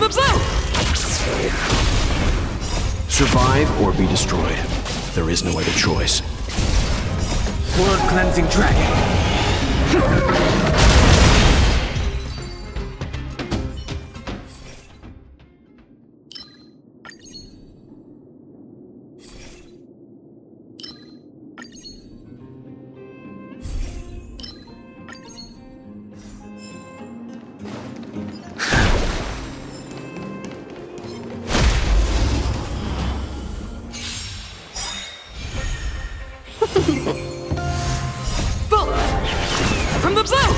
the boat! Survive or be destroyed. There is no other choice. World cleansing dragon. Bolt! From the boat!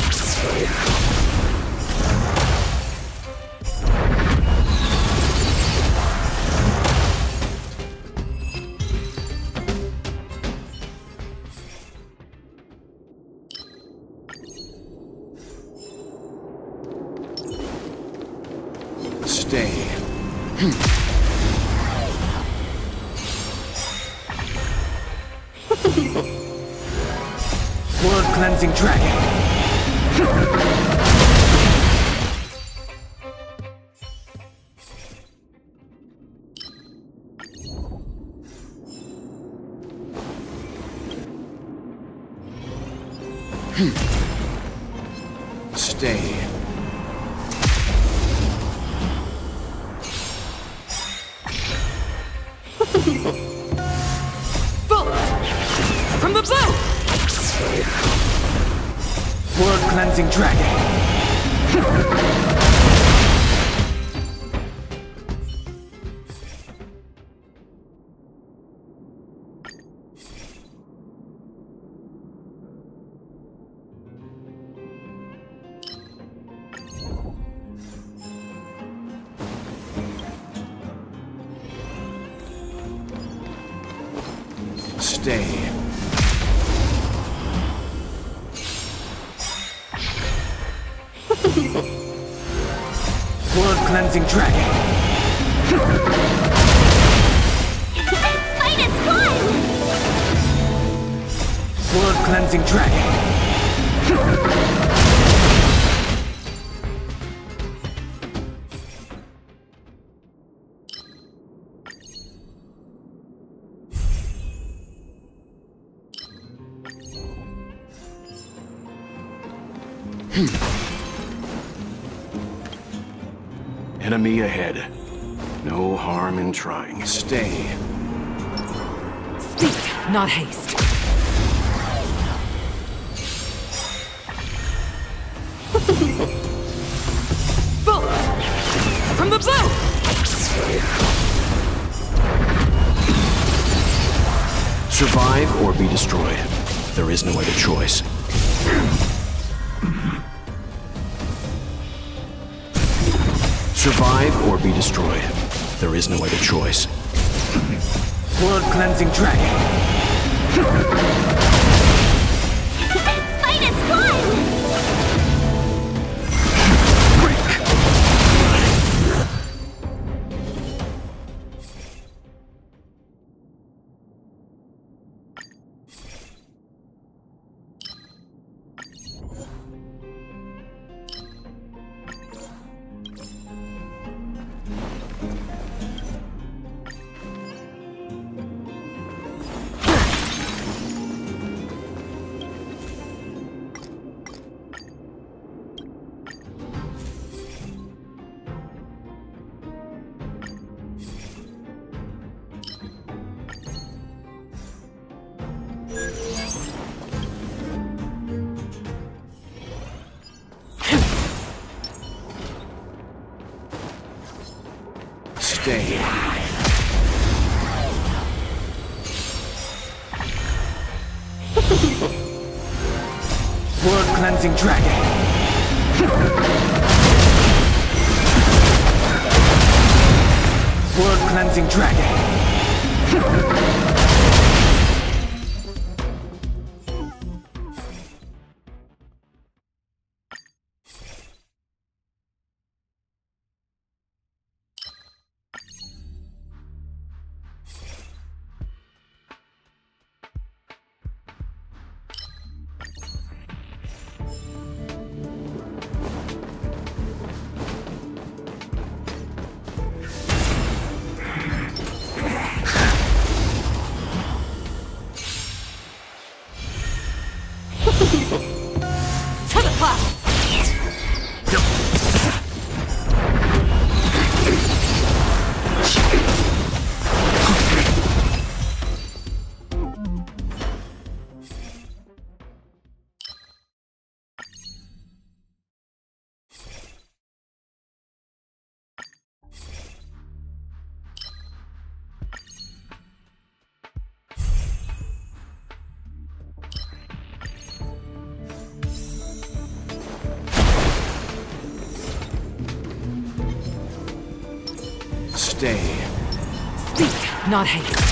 Stay. World cleansing dragon. Stay. Bolt! From the boat! World cleansing dragon. Stay. World cleansing dragon. Fight is fun! World cleansing dragon. Enemy ahead. No harm in trying. Stay. Speed, not haste. Bolt! From the boat! Survive or be destroyed. There is no other choice. Survive or be destroyed. There is no other choice. World cleansing dragon. Fight is fun! Stay. World cleansing dragon. World cleansing dragon. Stay. Speed, not haste.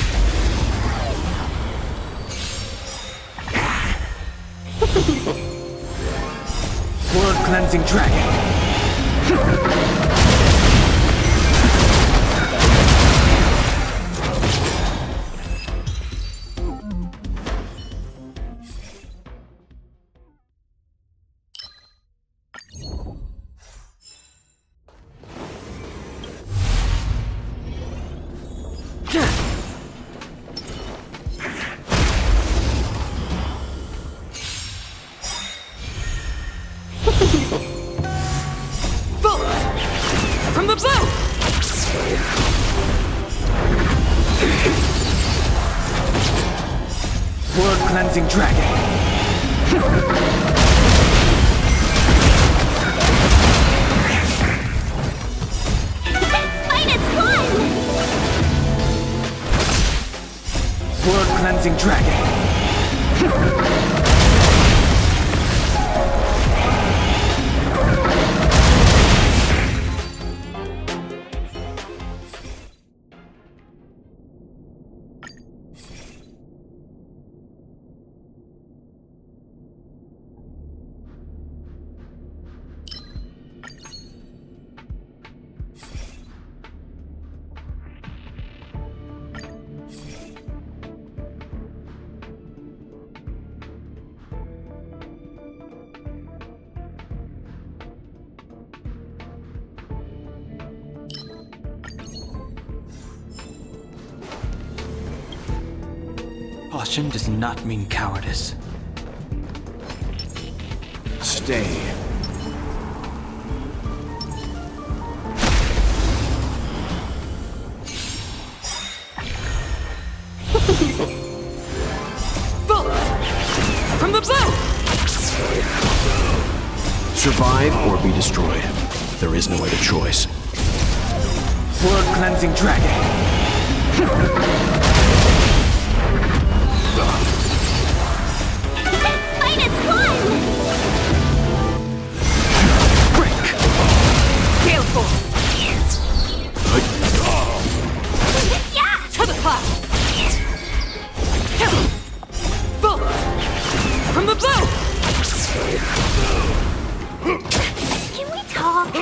World cleansing dragon. Bolt! From the bow! World cleansing dragon. Fight is won! World cleansing dragon. Caution does not mean cowardice. Stay. Bolt! From the bow! Survive or be destroyed. There is no other choice. World cleansing dragon. Fight is won! Break! Gale Force! Yeah! To the clouds! Bolt! From the bow! Can we talk?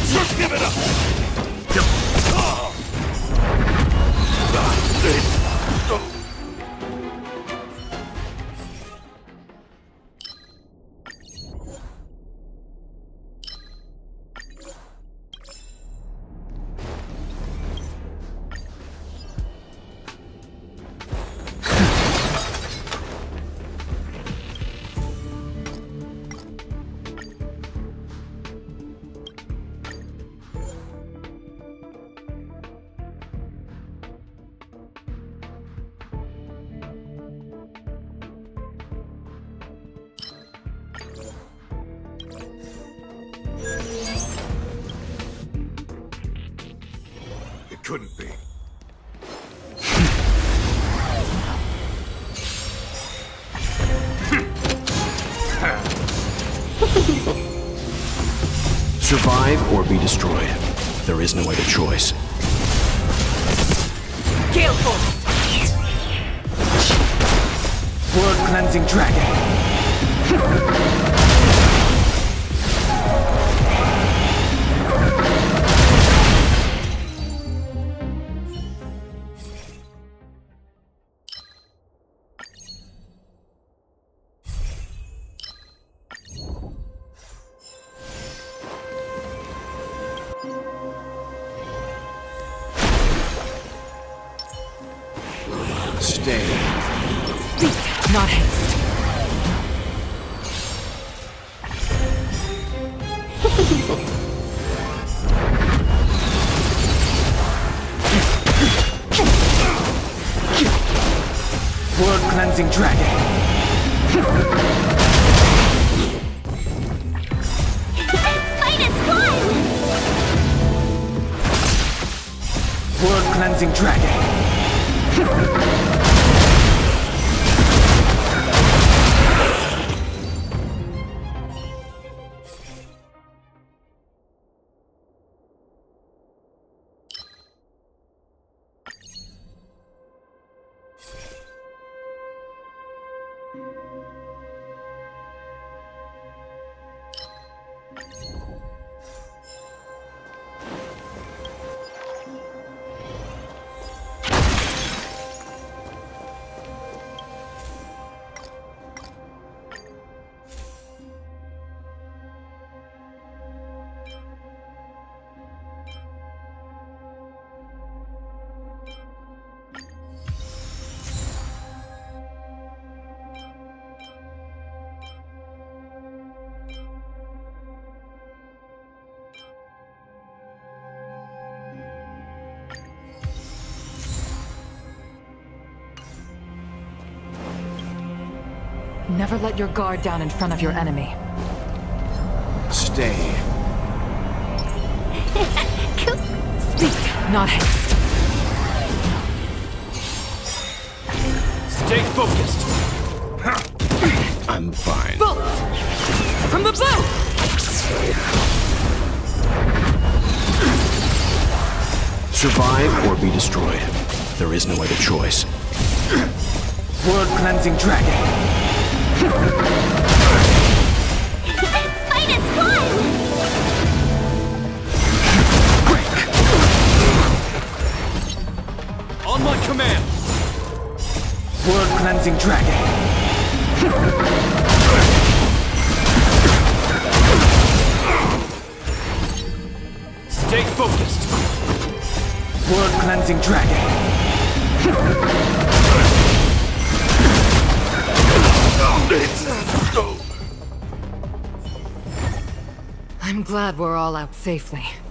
It couldn't be. Survive or be destroyed. There is no other choice. Gale Force! World cleansing dragon. Stay. Speed, not haste. World cleansing dragon. Fight is won! World cleansing dragon. Never let your guard down in front of your enemy. Stay. Speed, not haste. Stay focused. I'm fine. Bullets! From the bow! Survive or be destroyed. There is no other choice. World-cleansing dragon. Fight as one! On my command. World-cleansing dragon. Stay focused. World-cleansing dragon. I'm glad we're all out safely.